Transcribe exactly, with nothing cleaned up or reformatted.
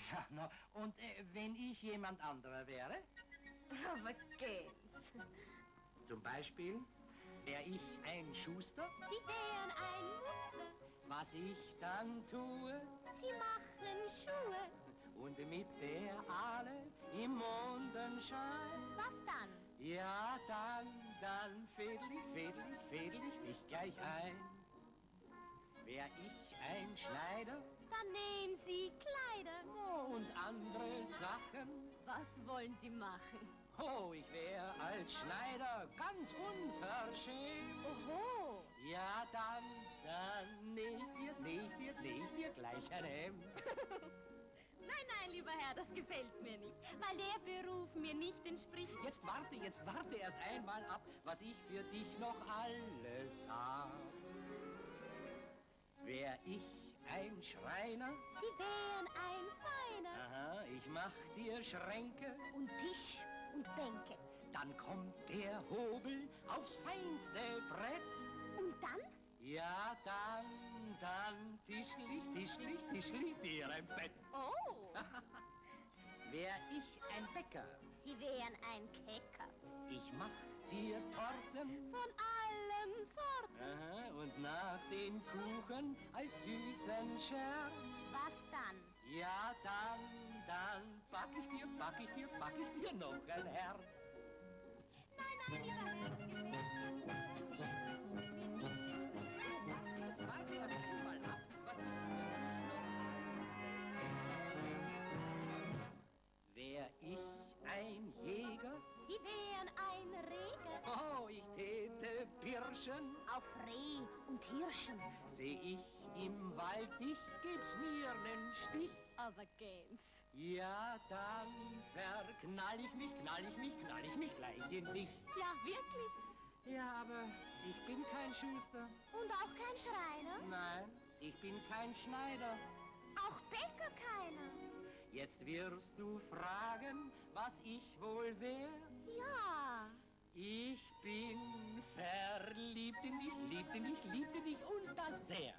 Ja, na, und äh, wenn ich jemand anderer wäre? Aber Gänse. Zum Beispiel, wäre ich ein Schuster? Sie wären ein Muster. Was ich dann tue? Sie machen Schuhe. Und mit der Aale im Mondenschein. Was dann? Ja, dann, dann fädel ich, fädel ich, fädel ich dich gleich ein. Wär ich ein Schneider? Dann nähen Sie Kleider. Oh, und andere Sachen? Was wollen Sie machen? Oh, ich wär als Schneider ganz unverschämt. Oho. Ja, dann, dann näh ich dir, näh ich dir, näh ich dir gleich ein Hemd. Nein, nein, lieber Herr, das gefällt mir nicht, weil der Beruf mir nicht entspricht. Jetzt warte, jetzt warte erst einmal ab, was ich für dich noch alles hab. Wär ich ein Schreiner? Sie wären ein Feiner. Aha, ich mach dir Schränke Und Tisch und Bänke. Dann kommt der Hobel aufs feinste Brett. Und dann? Ja, dann, dann tischl ich, tischl ich, tischl ich dir ein Bett. Oh. Wär ich ein Bäcker? Sie wären ein Kecker. Ich mach dir Torten Von allen Sorten. aha, und nach den Kuchen als süßen Scherz. Was dann? Ja, dann, dann back ich dir, back ich dir, back ich dir noch ein Herz. Nein, nein, lieber Herr, das gefällt mir nicht. Jetzt warte erst einmal ab, was ich für dich noch wär ich ein Jäger? Sie wären ein Reger. Oh, ich täte pirschen. Auf Reh und Hirschen. Seh ich im Wald dich, gib's mir nen Stich. Aber Gänse. Ja, dann verknall ich mich, knall ich mich, knall ich mich gleich in dich. Ja, wirklich. Ja, aber ich bin kein Schuster. Und auch kein Schreiner? Nein, ich bin kein Schneider. Auch Bäcker keiner? Jetzt wirst du fragen, was ich wohl wär. Ja. Ich bin verliebt in dich, liebt in dich, liebt in dich und das sehr.